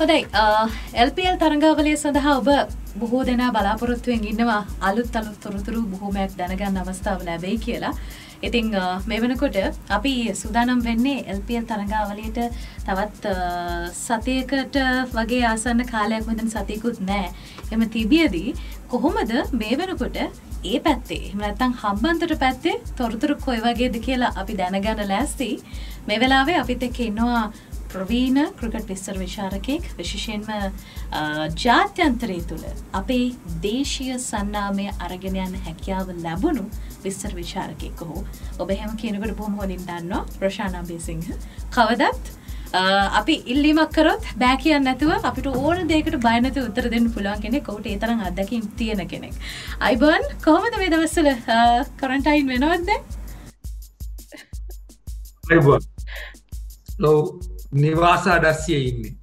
හොඳයි LPL තරඟාවලිය සඳහා ඔබ බොහෝ දෙනා බලාපොරොත්තුවෙන් ඉන්නවා අලුත් තොරතුරු බොහෝමයක් දැනගන්න අවස්ථාව ලැබෙයි කියලා. ඉතින් මේ වෙනකොට අපි සූදානම් වෙන්නේ LPL තරඟාවලියට තවත් සතියකට වගේ ආසන්න කාලයක් මෙතන සතියකුත් නැහැ. එම තිබියදී කොහොමද මේ වෙනකොට ඒ පැත්තේ එහෙම නැත්නම් හම්බන්තොට පැත්තේ තොරතුරු කොයි වගේද කියලා අපි දැනගන්න ලෑස්ති. මේ වෙලාවේ අපිත් එක්ක ඉන්නවා ප්‍රවීණ ක්‍රිකට් විස්තර විචාරකෙක් විශේෂයෙන්ම ජාත්‍යන්තරය තුළ අපේ දේශීය සන්නාමය අරගෙන යන හැකියාව ලැබුණු විස්තර විචාරකෙක් ඔබ එහෙම කියනකොට බොහොම හොඳින් දන්නවා රොෂාන් අබේසිංහ. කවදත් අපි ඉල්ලීමක් කරොත් බෑ කියන්නේ නැතුව අපිට ඕන දෙයකට බය නැතුව උත්තර දෙන්න පුළුවන් කෙනෙක්. ඔහුට ඒ තරම් අත්දැකීම් තියෙන කෙනෙක්. අයිබෝන් කොහොමද මේ දවස්වල ක්වරන්ටයින් වෙනවද? අයිබෝන්. නිවාස අඩස්සියේ ඉන්නේ.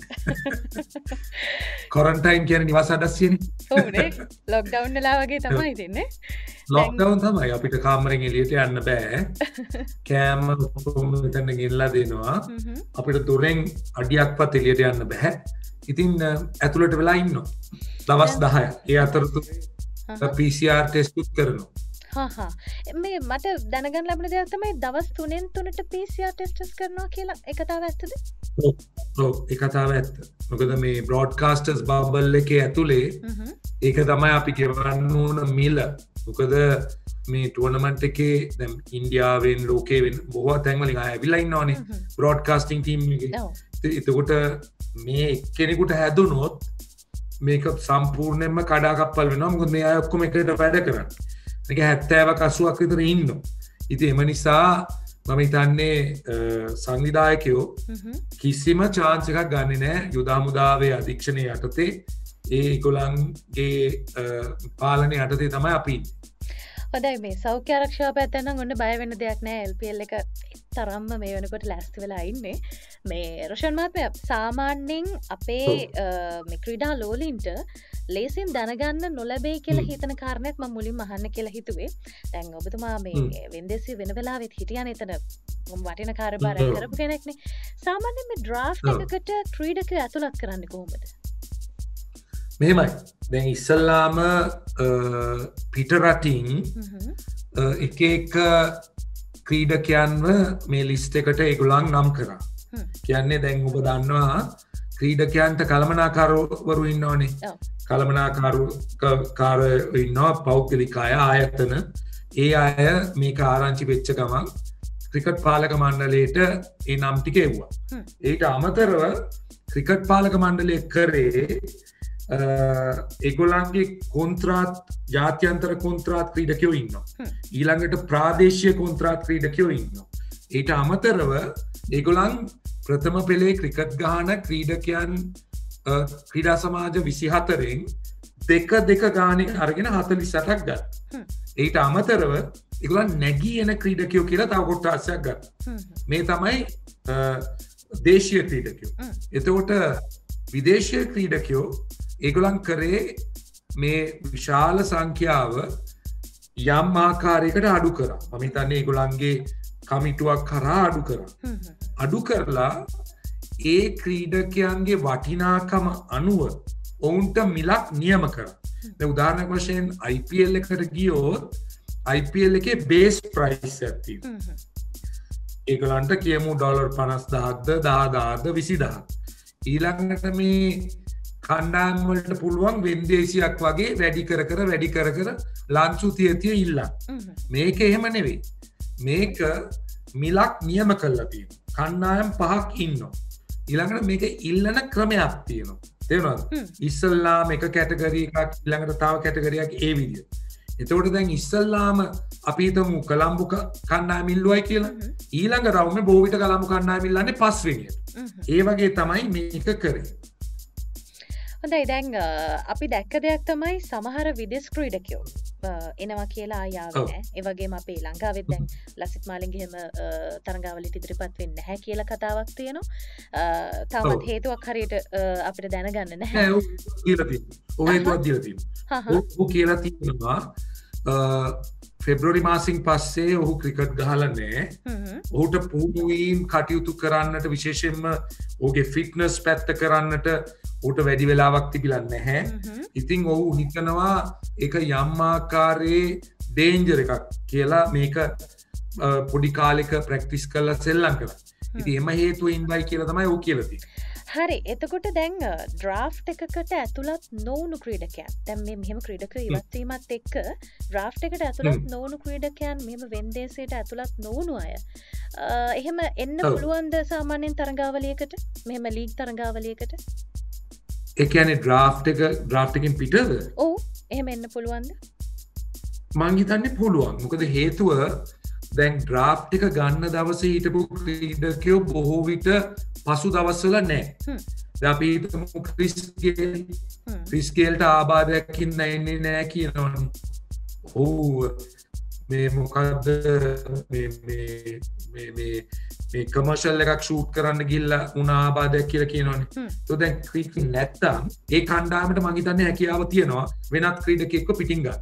ක්වරන්ටයින් කියන්නේ නිවාස අඩස්සියනේ. ඔව්නේ. ලොක්ඩවුන් වෙලා වගේ තමයි ඉතින්නේ. ලොක්ඩවුන් තමයි අපිට කාමරෙන් එළියට යන්න බෑ. කෑම කොහොම මෙතන ගෙනලා දෙනවා. අපිට දොරෙන් අඩියක්වත් එළියට යන්න බෑ. ඉතින් ඇතුළට වෙලා ඉන්නවා. දවස් 10ක්. ඒ අතරතුරේ PCR ටෙස්ට් කරනවා. මේ මට දැනගන්න ලැබෙන දෙයක් තමයි දවස් 3න් 3ට PCR ටෙස්ට්ස් කරනවා කියලා. ඒ කතාව ඇත්තද? ඔව් ඒ කතාව ඇත්ත. මොකද මේ බ්‍රෝඩ්කාස්ටර්ස් බබල් එකේ ඇතුලේ ඒක තමයි අපි ගෙවන්න ඕන මිල. මොකද මේ ටූර්නමන්ට් එකේ දැන් ඉන්දියාවෙන් ලෝකෙවෙන් බොහෝ තැන්වලින් ආවිල්ලා ඉන්නවනේ බ්‍රෝඩ්කාස්ටිං ටීම් එකේ. එතකොට මේ එක්කෙනෙකුට හැදුනොත් මේක සම්පූර්ණයෙන්ම කඩාකප්පල් වෙනවා. මොකද මේ අය ඔක්කොම එකට වැඩ කරන්නේ. මේක 70ක් 80ක් විතර ඉන්නවා. ඉතින් එම නිසා මම හිතන්නේ සංවිධායකයෝ කිසිම chance එකක් ගන්නෙ නැහැ යුද හමුදාවේ අධීක්ෂණය යටතේ ඒ ඒගොල්ලන්ගේ පාලනය යටතේ තමයි අපි ඉන්නේ. හොඳයි මේ සෞඛ්‍ය ආරක්ෂාව පැත්තෙන් නම් ඔන්න බය වෙන්න දෙයක් නැහැ. LPL එක තරම්ම මේ වෙනකොට ලෑස්ති වෙලා ඉන්නේ. මේ රොෂන් මහත්මයා සාමාන්‍යයෙන් අපේ මේ ක්‍රීඩා ලෝලීන්ට ලේසින් දැනගන්න නොලැබෙයි කියලා හිතන කාරණයක් මම මුලින්ම අහන්න කියලා හිතුවේ. දැන් ඔබතුමා මේ වෙන්දේසිය වෙන වෙලාවෙත් හිටියානේ එතන වටින කාර්යභාරයක් කරපු කෙනෙක්නේ. සාමාන්‍යයෙන් මේ ඩ්‍රාෆ්ට් එකකට ක්‍රීඩකයෝ ඇතුළත් කරන්නේ කොහොමද? මෙහෙමයි. දැන් ඉස්සල්ලාම පිට රටින් එක එක ක්‍රීඩකයන්ව මේ ලිස්ට් එකට ඒගොල්ලන් නම් කරා. කියන්නේ දැන් ඔබ දන්නවා ක්‍රීඩකයන්ට කළමනාකරුවරු ඉන්නවනේ. කළමනාකාරයෝ ඉන්නවා පෞද්ගලික අය ආයතන. ඒ අය මේක ආරංචි වෙච්ච ගමන් ක්‍රිකට් පාලක මණ්ඩලයට ඒ නම් ටික එව්වා. ඊට අමතරව ක්‍රිකට් පාලක මණ්ඩලය කරේ ඒගොල්ලන්ගේ කොන්ත්‍රාත් ජාත්‍යන්තර කොන්ත්‍රාත් ක්‍රීඩකයෝ ඉන්නවා. ඊළඟට ප්‍රාදේශීය කොන්ත්‍රාත් ක්‍රීඩකයෝ ඉන්නවා. ඊට අමතරව ඒගොල්ලන් ප්‍රථම පෙළේ ක්‍රිකට් ගහන ක්‍රීඩකයන් ක්‍රීඩා සමාජ 24න් දෙක ගානේ අරගෙන 48ක් ගත්තා. ඊට අමතරව ඒගොල්ලන් නැගී එන ක්‍රීඩකයෝ කියලා තව කොටසක් ගත්තා. මේ තමයි දේශීය ක්‍රීඩකයෝ. එතකොට විදේශීය ක්‍රීඩකයෝ ඒගොල්ලන් කරේ මේ විශාල සංඛ්‍යාව යම් ආකාරයකට අඩු කරා. මම හිතන්නේ ඒගොල්ලන්ගේ කමිටුවක් කරා අඩු කරා. අඩු කරලා ඒ ක්‍රීඩකයන්ගේ වටිනාකම අනුව ඔවුන්ට මිලක් නියම කරා. දැන් උදාහරණයක් වශයෙන් IPL එකට ගියොත් IPL එකේ බේස් ප්‍රයිස් එකක් තියෙනවා. ඒගොල්ලන්ට කියමු $50,000ද 10,000ද 20,000. ඊළඟට මේ කණ්ඩායම් වලට පුළුවන් වෙන්දේසියක් වගේ වැඩි කර ලන්සු තිය ඉල්ලන්න. මේක එහෙම නෙවෙයි. මේක මිලක් නියම කරලා තියෙනවා. කණ්ඩායම් 5ක් ඉන්නවා. ඊළඟට මේක ඉල්ලන ක්‍රමයක් තියෙනවා. තේරුණාද? ඉස්සල්ලාම එක කැටගරි එකක් ඊළඟට තව කැටගරි එකක් ඒ විදිහට. එතකොට දැන් ඉස්සල්ලාම අපි හිතමු කොලම්බෝ කණ්ඩායම ඉල්ලුවයි කියලා. ඊළඟ රවුමේ බොවිට කොලම්බෝ කණ්ඩායම ඉල්ලන්නේ 5 වෙනියට. ඒ වගේ තමයි මේක කරේ. හොඳයි දැන් අපි දැක්ක දෙයක් තමයි සමහර විදේශ ක්‍රීඩකයෝ එනවා කියලා ආයාවේ නැහැ. ඒ වගේම අපේ ලංකාවෙත් දැන් ලසිත් මාලිංගේ හැම තරඟාවලියට ඉදිරිපත් වෙන්නේ නැහැ කියලා කතාවක් තියෙනවා. තාමත් හේතුවක් හරියට අපිට දැනගන්න නැහැ. ඔව් කියලා තියෙනවා. ඔය හේතුවක් දීලා තියෙනවා. ඔව් කියලා තියෙනවා ෆෙබ්‍රුවරි මාසින් පස්සේ ඔහු ක්‍රිකට් ගහලා නැහැ. ඔහුට පුහුණුවීම් කටයුතු කරන්නට විශේෂයෙන්ම ඔහුගේ ෆිට්නස් පැත්ත කරන්නට ඔහුට වැඩි වෙලාවක් තිබිලා නැහැ. ඉතින් ඔහු හිතනවා ඒක යම් ආකාරයේ ඩේන්ජර් එකක් කියලා මේක පොඩි කාලෙක ප්‍රැක්ටිස් කරලා සෙල්ලම් කරා. ඉතින් එම හේතුවෙන්යි කියලා තමයි ඔහු කියලා තියෙන්නේ. හරි එතකොට දැන් ඩ්‍රාෆ්ට් එකකට ඇතුළත් නොවුණු ක්‍රීඩකයන් දැන් මේ මෙහෙම ක්‍රීඩක ඉවත්වීමත් එක්ක ඩ්‍රාෆ්ට් එකට ඇතුළත් නොවුණු ක්‍රීඩකයන් මෙහෙම වෙන්දේසයට ඇතුළත් නොවුණු අය එහෙම එන්න පුළුවන්ද සාමාන්‍යයෙන් තරඟාවලියකට මෙහෙම ලීග් තරඟාවලියකට ඒ කියන්නේ ඩ්‍රාෆ්ට් එකෙන් පිටද ඔව් එහෙම එන්න පුළුවන්ද මං හිතන්නේ පුළුවන් මොකද හේතුව දැන් ඩ්‍රාෆ්ට් එක ගන්න දවසේ හිටපු ක්‍රීඩකයෝ බොහෝ විට පසු දවස්වල නෑ අපි හිතමු ක්‍රිස් ගේල්ට ආබාධයක්කින් එන්නේ නෑ කියනවනේ ඔව් මේ මොකක්ද මේ කමර්ෂල් එකක් ෂූට් කරන්න ගිහිල්ලා උණ ආබාධයක් කියලා කියනවනේ તો දැන් ක්‍රිකට් නැත්තම් ඒ කණ්ඩායමට මං හිතන්නේ හැකියාව තියෙනවා වෙනත් ක්‍රීඩකයෙක්ව පිටින් ගන්න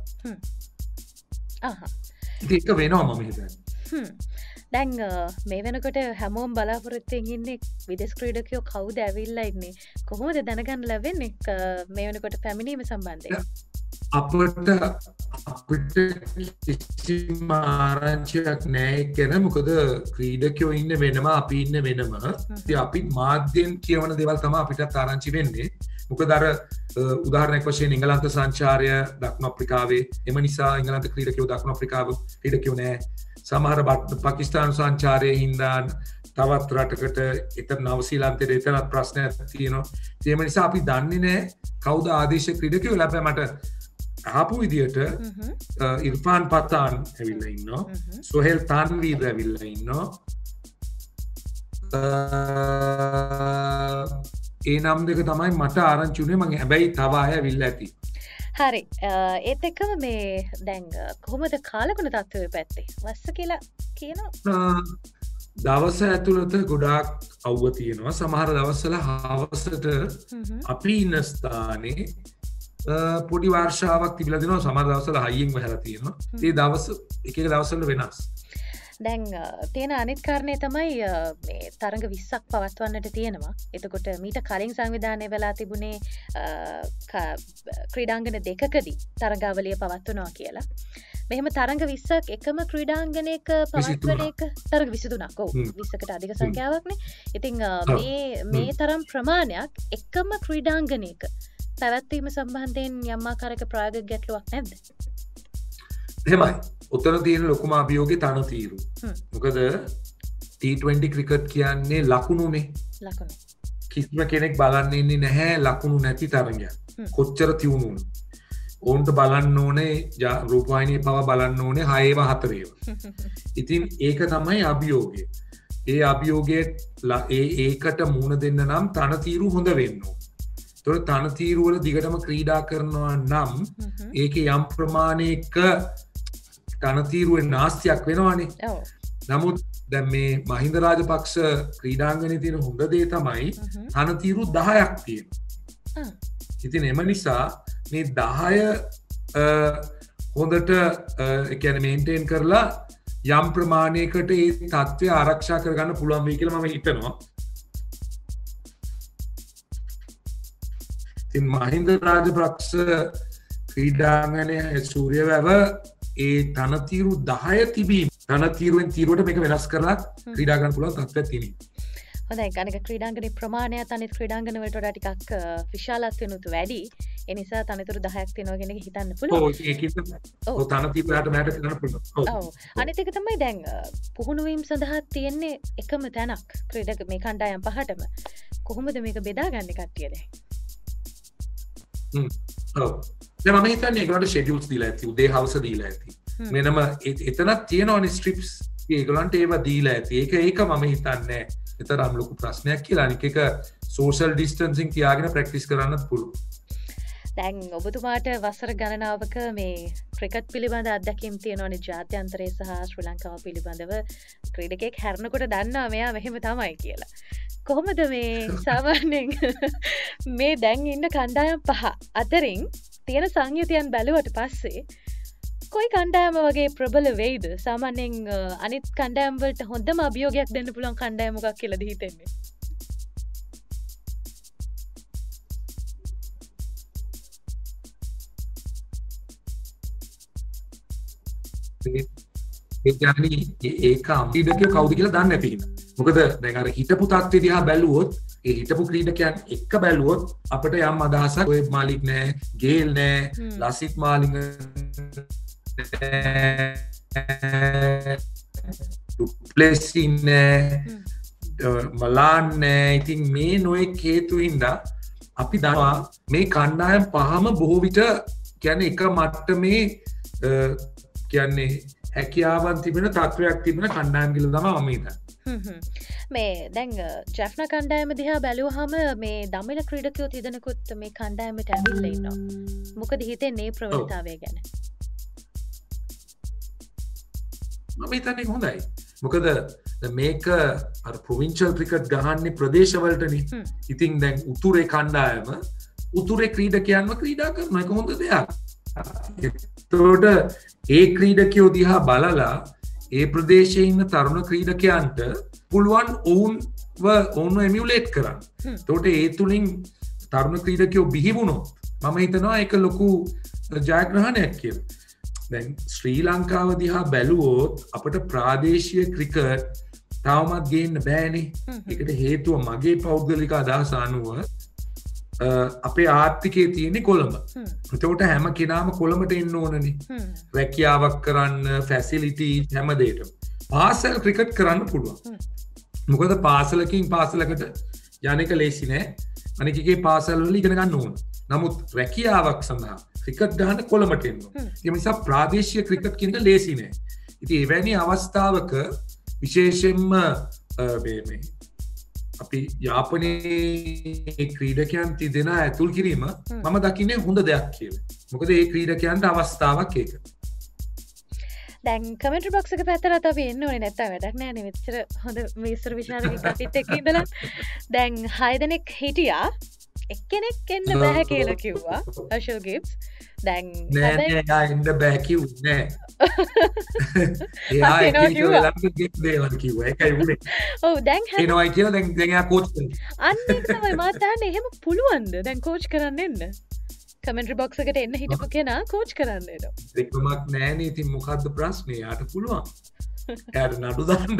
ඒක වෙනවා මම හිතන්නේ දැන් මේ වෙනකොට හැමෝම් බලාපොරොත්තුවෙන් ඉන්නේ විදේශ ක්‍රීඩකයෝ කවුද ඇවිල්ලා ඉන්නේ කොහොමද දැනගන්න ලැබෙන්නේ මේ වෙනකොට පැමිණීම සම්බන්ධයෙන් අපිට කිසිම ආරංචියක් නැහැ කියන මොකද ක්‍රීඩකයෝ ඉන්න වෙනම අපි ඉන්න වෙනම ඉතින් අපි මාධ්‍යෙන් කියවන දේවල් තමයි අපිටත් ආරංචි වෙන්නේ මොකද අර උදාහරණයක් වශයෙන් එංගලන්ත සංචාරය දකුණු අප්‍රිකාවේ එම නිසා එංගලන්ත ක්‍රීඩකයෝ දකුණු අප්‍රිකාව ක්‍රීඩකයෝ නැහැ සමහර පාකිස්තාන සංචාරයේ හින්දා තවත් රටකට එතන නවසීලන්තයේ එතනත් ප්‍රශ්නයක් තියෙනවා ඒ නිසා අපි දන්නේ නැහැ කවුද ආදේශ ක්‍රීඩකයෝ ලැබෙ මට ආපු විදියට ඉර්ෆාන් පතාන් ඇවිල්ලා ඉන්නවා සොහෙල් තාන්වීර් ඇවිල්ලා ඉන්නවා ඒ නම් දෙක තමයි මට ආරංචි උනේ මම හැබැයි තව අය ඇවිල්ලා ඇති හරි ඒත් එක්කම මේ දැන් කොහොමද කාලගුණ තත්ත්වය පැත්තේ වස්ස කියලා කියනවා දවස ඇතුළත ගොඩාක් අවුව තියෙනවා සමහර දවස්වල හවසට අපි ඉන්න ස්ථානේ පොඩි වර්ෂාවක් තිබිලා දෙනවා සමහර දවස්වල හයියෙන් වැහලා තියෙනවා ඒ දවස් එක එක දවස්වල වෙනස් දැන් තියෙන අනිත් කාරණේ තමයි මේ තරඟ 20ක් පවත්වන්නට තියෙනවා. එතකොට මීට කලින් සංවිධානය වෙලා තිබුණේ ක්‍රීඩාංගන දෙකකදී තරඟාවලිය පවත්වනවා කියලා. මෙහෙම තරඟ 20ක් එකම ක්‍රීඩාංගනයක පවත්වන එක තරඟ 23ක්. ඔව් 20කට අධික සංඛ්‍යාවක්නේ. ඉතින් මේ තරම් ප්‍රමාණයක් එකම ක්‍රීඩාංගනයක පැවැත්වීම සම්බන්ධයෙන් යම් ආකාරයක ප්‍රායෝගික ගැටලුවක් නැද්ද? එහෙමයි. උත්තර තියෙන ලොකුම අභියෝගේ තනතිරු. මොකද T20 ක්‍රිකට් කියන්නේ ලකුණුනේ. ලකුණු. කිසිම කෙනෙක් බලන්න ඉන්නේ නැහැ ලකුණු නැති තරගයක්. කොච්චර තියුණුද? ඕන්ට බලන්න ඕනේ රූපවාහිනියේ පව බලන්න ඕනේ 6 ඉතින් ඒක තමයි අභියෝගය. ඒ අභියෝගයේ ඒකට මුහුණ දෙන්න නම් තනතිරු හොඳ වෙන්න ඕනේ. ඒතකොට තනතිරු වල දිගටම ක්‍රීඩා කරනවා නම් ඒකේ යම් ප්‍රමාණයක තනතීරුවෙන් නාස්තියක් වෙනවානේ නමුත් දැන් මේ මහින්ද රාජපක්ෂ ක්‍රීඩාංගණයේ තියෙන හොඳ දේ තමයි තනතීරු 10ක් තියෙනවා. ඉතින් එම නිසා මේ 10 හොඳට ඒ කියන්නේ මේන්ටේන් කරලා යම් ප්‍රමාණයකට ඒ තත්ත්වය ආරක්ෂා කරගන්න පුළුවන් වෙයි කියලා මම හිතනවා. ඉතින් මහින්ද රාජපක්ෂ ක්‍රීඩාංගණයේ සූර්යවැව ඒ තනතිරු 10 තිබීම තනතිරුවෙන් තීරුවට මේක වෙනස් කරලා ක්‍රීඩා ගන්න පුළුවන් තත්ත්වයක් තියෙනවා. හොඳයි අනික ක්‍රීඩාංගනයේ ප්‍රමාණය අනිත් ක්‍රීඩාංගන වලට වඩා ටිකක් විශාලත්වෙනුත් වැඩි. ඒ නිසා තනතිරු 10ක් තියෙනවා කියන එක හිතන්න පුළුවන්. ඔව් ඒකෙත් ඔව් තනතිරුවට මට කරන්න පුළුවන්. ඔව් අනිත් එක තමයි දැන් පුහුණුවීම් සඳහා තියෙන්නේ එකම තැනක් ක්‍රීඩක මේ කණ්ඩායම් පහටම. කොහොමද මේක බෙදාගන්නේ කට්ටිය දැන්? ඔව් දැන් මම හිතන්නේ ඒගොල්ලන්ට ෂෙඩියුල්ස් දීලා ඇති උදේ හවස දීලා ඇති මෙන්නම එතනක් තියෙනවනේ ස්ට්‍රිප්ස් ඒගොල්ලන්ට ඒවා දීලා ඇති ඒක මම හිතන්නේ ඒතරම් ලොකු ප්‍රශ්නයක් කියලා අනික එක සෝෂල් ඩිස්ටන්සින් තියාගෙන ප්‍රැක්ටිස් කරන්නත් පුළුවන් දැන් ඔබතුමාට වසර ගණනාවක මේ ක්‍රිකට් පිළිබඳ අත්දැකීම් තියෙනවනේ ජාත්‍යන්තරයේ සහ ශ්‍රී ලංකාව පිළිබඳව ක්‍රීඩකයෙක් හැරෙනකොට දන්නවා මෙයා මෙහෙම තමයි කියලා කොහොමද මේ සාමාන්‍යයෙන් මේ දැන් ඉන්න කණ්ඩායම් පහ අතරින් තියෙන සංයුතියන් බැලුවට පස්සේ කොයි කණ්ඩායම වගේ ප්‍රබල වෙයිද සාමාන්‍යයෙන් අනිත් කණ්ඩායම් වලට හොඳම අභියෝගයක් දෙන්න පුළුවන් කණ්ඩායම මොකක් කියලාද හිතෙන්නේ? ඒක අම්පීඩකයෝ කවුද කියලා දන්නේ නැති හින්දා. මොකද දැන් අර හිටපු තත්ත්වය දිහා බැලුවොත් ඒ හිටපු ක්‍රීඩකයන් එක්ක බැලුවොත් අපිට යම් අදහසක් ඔය මාලික් නෑ, ගේල් නෑ, ලසිත් මාලිංග ඩුප්ලෙසි නෑ, මලාන් නෑ. ඉතින් මේ නොයෙක් හේතු හින්දා අපි දන්නවා මේ කණ්ඩායම් පහම බොහෝ විට කියන්නේ එක මට්ටමේ කියන්නේ හැකියාවන් තිබෙන තත්ත්වයක් තිබෙන කණ්ඩායම් කියලා තමයි මම හිතන්නේ. මේ දැන් ජැෆ්නා කණ්ඩායම දිහා බැලුවහම මේ දමිළ ක්‍රීඩකයෝ තිදෙනෙකුත් මේ කණ්ඩායමට ඇවිල්ලා ඉන්නවා. මොකද හිතෙන්නේ ප්‍රවණතාවය ගැන? මම හිතන්නේ හොඳයි. මොකද මේක අර ප්‍රොවින්ෂල් ක්‍රිකට් ගහන්නේ ප්‍රදේශවලටනේ. ඉතින් දැන් උතුරේ කණ්ඩායම උතුරේ ක්‍රීඩකයන්ව ක්‍රීඩා කරන එක හොඳ දෙයක්. එතකොට ඒ ක්‍රීඩකයෝ දිහා බලලා ඒ ප්‍රදේශයේ ඉන්න තරුණ ක්‍රීඩකයන්ට පුළුවන් ඔවුන්ව එමියුලේට් කරන්න. එතකොට ඒ තුලින් තරුණ ක්‍රීඩකයෝ බිහි වුණොත් මම හිතනවා ඒක ලොකු ජයග්‍රහණයක් කියලා. දැන් ශ්‍රී ලංකාව දිහා බැලුවොත් අපිට ප්‍රාදේශීය ක්‍රිකට් තවමත් ගේන්න බෑනේ. ඒකට හේතුව මගේ පෞද්ගලික අදහස අනුව අපේ ආර්ථිකයේ තියෙන්නේ කොළඹ. එතකොට හැම කෙනාම කොළඹට එන්න ඕනනේ. රැකියාවක් කරන්න, ෆැසිලිටි හැම දෙයකම. පාසල් ක්‍රිකට් කරන්න පුළුවන්. මොකද පාසලකින් පාසලකට යන එක ලේසි නෑ. අනික එකේ පාසල් වල ඉගෙන ගන්න ඕන. නමුත් රැකියාවක් සඳහා ක්‍රිකට් ගහන්න කොළඹට එන්න ඕන. ඒ නිසා ප්‍රාදේශීය ක්‍රිකට් කියන එක ලේසි නෑ. ඉතින් එවැනි අවස්ථාවක විශේෂයෙන්ම මේ අපි යාපනයේ ක්‍රීඩකයන් තිදෙනා ඇතුල් කිරීම මම දකින්නේ හොඳ දෙයක් කියලා. මොකද ඒ ක්‍රීඩකයන්ට අවස්ථාවක් ඒක. දැන් කමෙන්ටරි බොක්ස් එක පැත්තට අපි එන්න ඕනේ නැත්තම් වැඩක් නෑ නේ. මෙච්චර හොඳ විස්තර විචාරකෙක් අපිත් එක්ක ඉඳලා දැන් 6 දෙනෙක් හිටියා. එක්කෙනෙක් එන්න බෑ කියලා කිව්වා. අශෝක් ගිබ්ස්. දැන් නෑ එන්න බෑ කිව්වේ නෑ. එයා එක්කෙනෙක් දේවල් කිව්වා. ඒකයි උනේ. ඔව් දැන් එනවා කියලා දැන් එයා කෝච් කරනවා. අන්න ඒක තමයි මම අහන්නේ. එහෙම පුළුවන්ද දැන් කෝච් කරන්න එන්න? කමෙන්ටරි බොක්ස් එකට එන්න හිටපු කෙනා කෝච් කරන්න එනවා. දෙකමක් නෑනේ. ඉතින් මොකද්ද ප්‍රශ්නේ? යාට පුළුවන්. එයාට නඩු දාන්නද?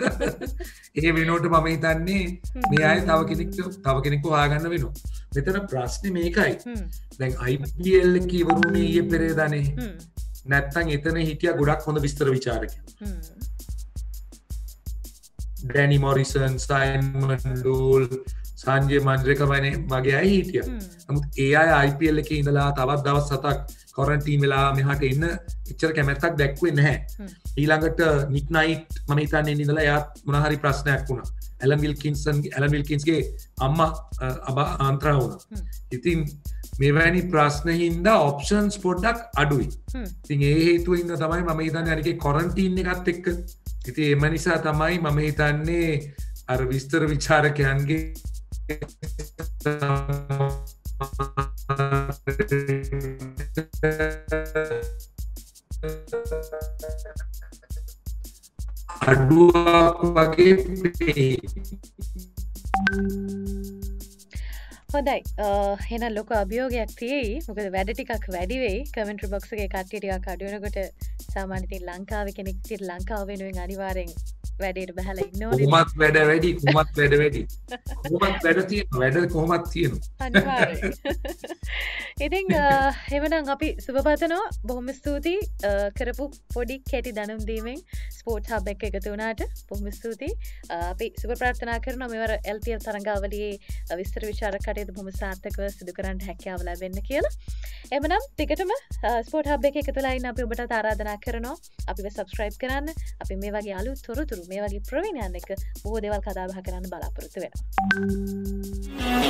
ඒ වෙනුවට මම හිතන්නේ මේ අය තව කෙනෙක්ව හොයාගන්න වෙනවා. මෙතන ප්‍රශ්නේ මේකයි. දැන් IPL එක ඉවරුනේ ඊයේ පෙරේදානේ. නැත්තම් එතන හිටියා ගොඩක් හොඳ විස්තර විචාරකයෝ. Danny Morrison, Simon Doull, Sanjay Manjrekar වගේ අය හිටියා. නමුත් ඒ අය IPL එකේ ඉඳලා තවත් දවස් 7ක් කොරන්ටීන් වෙලා මෙහාට එන්න එච්චර කැමැත්තක් දැක්ුවේ නැහැ. ඊළඟට නික් නයිට් මම හිතන්නේ ඉඳලා එයාත් මොන හරි ප්‍රශ්නයක් වුණා. ඇලන් විල්කින්ස්ගේ අම්මා ආන්ත්‍රා වුණා. ඉතින් මෙවැනි ප්‍රශ්න හින්දා ඔප්ෂන්ස් පොඩ්ඩක් අඩුයි. ඉතින් ඒ හේතුව හින්දා තමයි මම හිතන්නේ අනිකේ කොරන්ටීන් එකත් එක්ක. ඉතින් එම නිසා තමයි මම හිතන්නේ අර විස්තර විචාරකයන්ගේ අඩුවක් වගේ හොඳයි එහෙනම් ලොකු අභියෝගයක් තියෙයි. මොකද වැඩ ටිකක් වැඩි වෙයි. කමෙන්ටරි බොක්ස් එකේ කට්ටිය ටිකක් අඩු වෙනකොට සාමාන්‍ය ඉතින් ලංකාවේ කෙනෙක් ඉතින් ලංකාව වෙනුවෙන් අනිවාර්යෙන් වැඩේට බහලා ඉන්න ඕනේ. කොහොමත් වැඩ වැඩි. කොහොමත් වැඩ වැඩ තියෙනවා. වැඩ කොහොමත් තියෙනවා. අනිවාර්යෙන්. ඉතින් එවනම් අපි සුබපතනවා. බොහොම ස්තුතියි කරපු පොඩි කැටි දැනුම් දීමෙන් ස්පෝර්ට්ස් හබ් එක එකතු වුණාට. බොහොම ස්තුතියි. අපි සුබ ප්‍රාර්ථනා කරනවා මෙවර LPL තරඟාවලියේ විස්තර විචාරක කටයුතු බොහොම සාර්ථකව සිදු කරන්න හැකියාව ලැබෙන්න කියලා. එමනම් ටිකටම ස්පෝර්ට් හබ් එකේ එකතුලා ඉන්න අපි ඔබට ආරාධනා කරනවා. අපිව subscribe කරන්න. අපි මේ වගේ අලුත් තොරතුරු මේ වගේ ප්‍රවීණයන් එක්ක බොහෝ දේවල් කතා බහ කරන්න බලාපොරොත්තු වෙනවා.